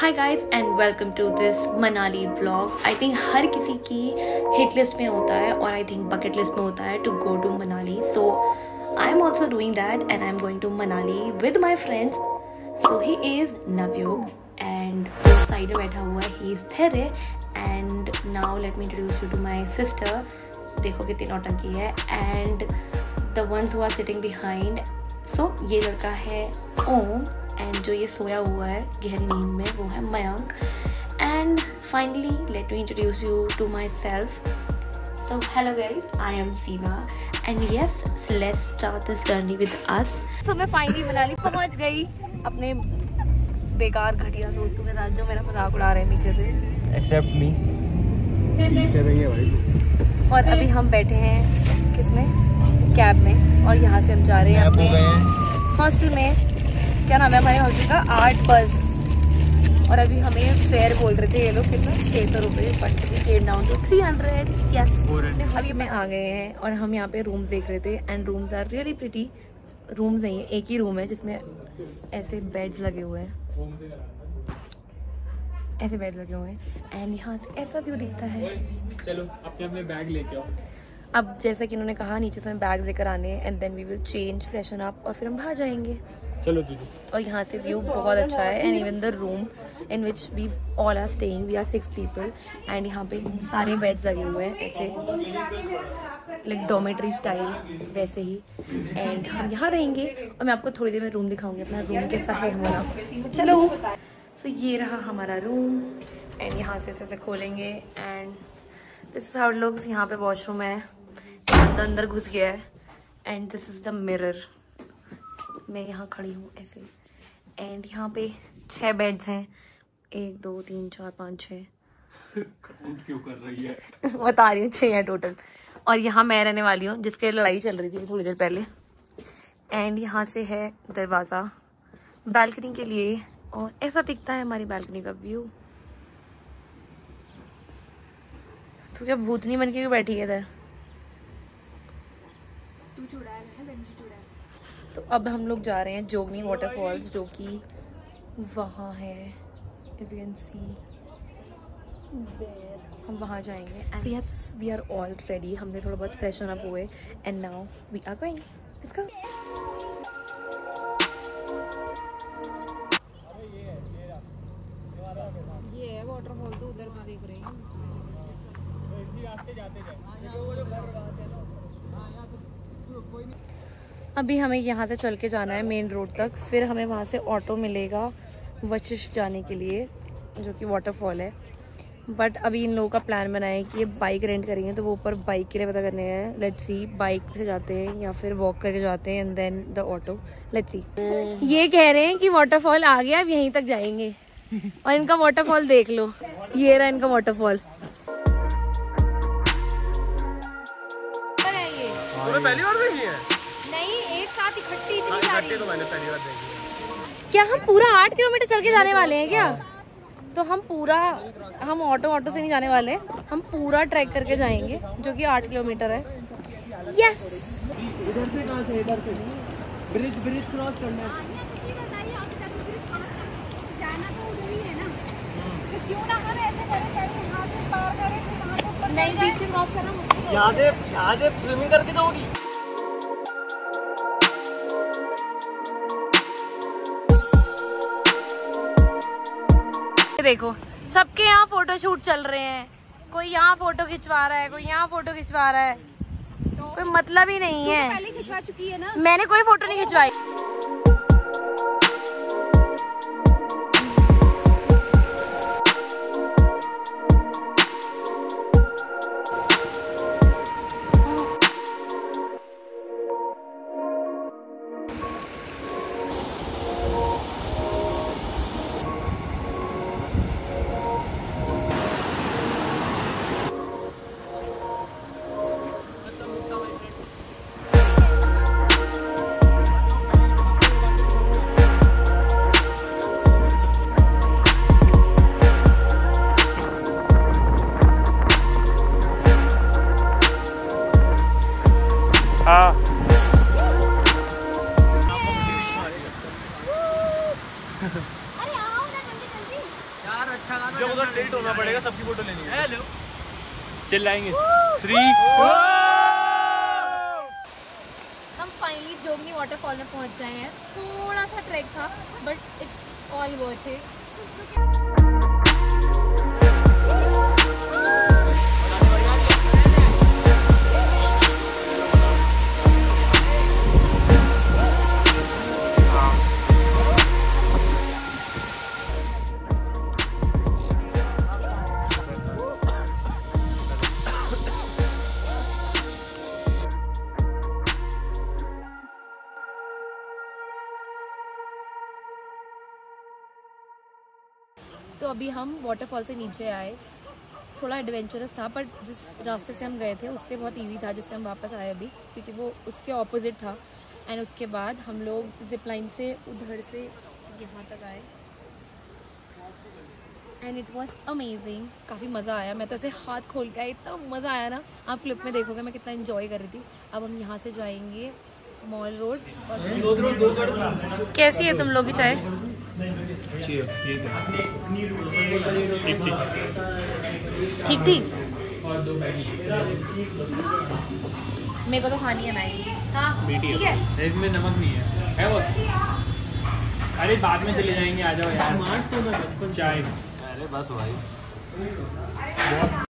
Hi guys and welcome to this Manali vlog. I think हर किसी की हिट लिस्ट में होता है और आई थिंक बकेट लिस्ट में होता है to go to Manali. So I am also doing that and I am going to Manali with my friends. So he is Navyog and side में बैठा हुआ है, he is there. And now let me introduce you to my sister. देखो कितनी नौटंकी है। And the ones who are sitting behind, so ये लड़का है ओम एंड जो ये सोया हुआ है गहरी नींद में वो है Mayank. And finally let me introduce you to myself. So hello guys, I am Seema and yes let's start this journey with us. So मैं फाइनली मनाली पहुंच गई अपने बेकार घटिया दोस्तों के साथ जो मेरा मजाक उड़ा रहे हैं नीचे से, एक्सेप्ट मी। नीचे नहीं है भाई। और अभी हम बैठे हैं किसमें, कैब में, और यहाँ से हम जा रहे हैं अपने हॉस्टल में। क्या नाम है हमारे हॉस्टल का? आर्ट बस। और अभी हमें फेयर बोल रहे थे ये लोग, कितना 600 रुपये, but we came down to 300। Yes, अभी हमें आ गए हैं और हम यहाँ पे रूम्स देख रहे थे and rooms are really pretty. Rooms नहीं है, एक ही रूम है जिसमें ऐसे बेड्स लगे हुए हैं, ऐसे बेड लगे हुए हैं एंड यहाँ से ऐसा व्यू दिखता है। चलो अपने अपने बैग लेके आओ। अब जैसा कि इन्होंने कहा नीचे से हमें बैग लेकर आने हैं and then we will change, freshen up और फिर हम बाहर जाएंगे। चलो दीदी। और यहाँ से व्यू बहुत अच्छा है and even the room in which we all are staying, we are 6 people and यहाँ पे सारे बेड्स लगे हुए हैं ऐसे लाइक डोमेट्री स्टाइल वैसे ही। एंड हम यहाँ रहेंगे और मैं आपको थोड़ी देर में रूम दिखाऊंगी अपना रूम कैसा है हमारा। चलो सो ये रहा हमारा रूम एंड यहाँ से ऐसे खोलेंगे and this is how it looks. यहाँ पे वॉशरूम है, अंदर घुस गया है and this is the mirror. मैं यहाँ खड़ी हूँ ऐसे एंड यहाँ पे 6 बेड्स हैं, 1 2 3 4 5 6। क्यों कर रही है? बता रही हूँ 6 हैं टोटल। और यहाँ मैं रहने वाली हूँ जिसके लड़ाई चल रही थी थोड़ी देर पहले। एंड यहाँ से है दरवाज़ा बालकनी के लिए और ऐसा दिखता है हमारी बालकनी का व्यू। तो क्या भूतनी बन के क्यों बैठी है इधर? तू चुड़ैल है ना, गंजी चुड़ैल। तो अब हम लोग जा रहे हैं जोगनी वाटरफॉल्स जो कि वहाँ है, if you can see there. हम वहाँ जाएंगे। So yes we are all ready. हमने थोड़ा बहुत फ्रेश अप हुए and now we are going. Let's go. ये है वाटरफॉल, तो उधर का देख रहे हैं। इसी रास्ते जाते जाए। अभी हमें यहाँ से चल के जाना है मेन रोड तक, फिर हमें वहाँ से ऑटो मिलेगा वशिष्ठ जाने के लिए जो कि वाटरफॉल है। बट अभी इन लोगों का प्लान बना है कि ये बाइक रेंट करेंगे तो वो ऊपर बाइक के लिए पता करने हैं। लेट्स सी बाइक से जाते हैं या फिर वॉक करके जाते हैं and then the auto. Let's see. ये कह रहे हैं कि वाटरफॉल आ गया, अब यहीं तक जाएंगे। और इनका वाटरफॉल देख लो, ये रहा इनका वाटरफॉल। पहली बार देखी है? नहीं, एक साथ इकट्ठी तो मैंने पहली बार देखी है। क्या हम पूरा 8 किलोमीटर चल के जाने वाले हैं क्या? तो हम ऑटो से नहीं जाने वाले, हम पूरा ट्रैक करके जाएंगे जो कि 8 किलोमीटर है। यस। इधर से कहाँ से? इधर से ब्रिज क्रॉस करना है। जाना तो उधर ही है ना, तो क्यों ना हम ऐसे करें, पहले यहाँ से पार करें फिर वहाँ से ऊपर नहीं, बीच से क्रॉस करना मुश्किल है। यहाँ से स्विमिंग करके जाओगी? देखो सबके यहाँ फोटो शूट चल रहे हैं, कोई यहाँ फोटो खिंचवा रहा है, कोई यहाँ फोटो खिंचवा रहा है, कोई मतलब ही नहीं है। पहले खिंचवा चुकी है ना। मैंने कोई फोटो नहीं खिंचवाई। अच्छा गाना जब उधर लेट होना पड़ेगा, सबकी फोटो लेनी है। हेलो चिल्लाएंगे 3 हम फाइनली जोगनी वाटरफॉल में पहुंच गए हैं। थोड़ा सा ट्रैक था but it's all worth it. तो अभी हम वाटरफॉल से नीचे आए। थोड़ा एडवेंचरस था बट जिस रास्ते से हम गए थे उससे बहुत इजी था, जिससे हम वापस आए अभी, क्योंकि वो उसके ऑपोजिट था। एंड उसके बाद हम लोग जिप लाइन से उधर से यहाँ तक आए एंड इट वॉज अमेजिंग। काफ़ी मज़ा आया। मैं तो ऐसे हाथ खोल के इतना मज़ा आया ना, आप क्लिप में देखोगे मैं कितना इन्जॉय कर रही थी। अब हम यहाँ से जाएंगे मॉल रोड। और कैसी है तुम लोग की चाय? ठीक ठीक। मेरे को तो खानी है मैगी। हाँ ठीक है। इसमें नमक नहीं है बस। अरे बाद में चले जाएंगे, आ जाओ यार। स्मार्ट तो मैं बचपन चाय। अरे बस भाई।